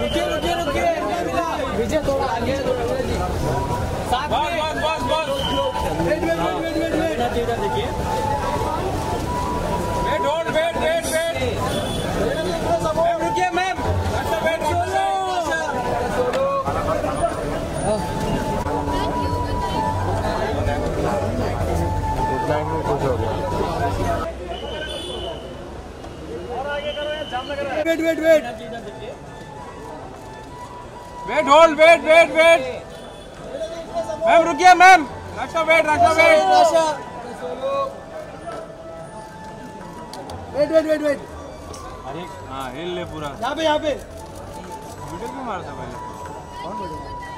विजय थोड़ा आगे साथ में बस वेट देखिए वेट रुकिए मैम वेट मैम रुकिए मैम रक्षा वेट अरे हाँ हिल ले पूरा यहाँ पे वीडियो क्यों मारा था पहले कौन वीडियो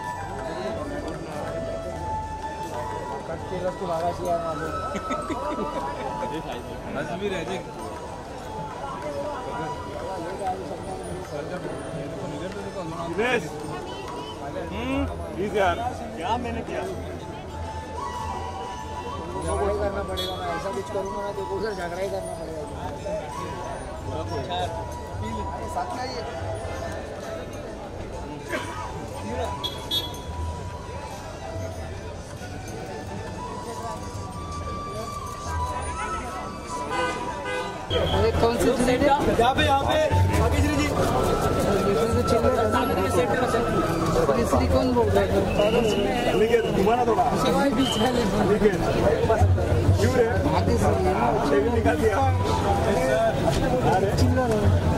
कट के रस्ते भागा चाहिए बस भी रह जाए यार क्या मैंने किया झगड़ा ही करना पड़ेगा मैं ऐसा कुछ करूंगा ना तो उधर झगड़ा ही करना पड़ेगा साथ में आइए कौन सी यहाँ पे आगे जी तीसरी कौन बोल रहा है घुमाना थोड़ा बीच में क्यों रे आगे से निकाल दिया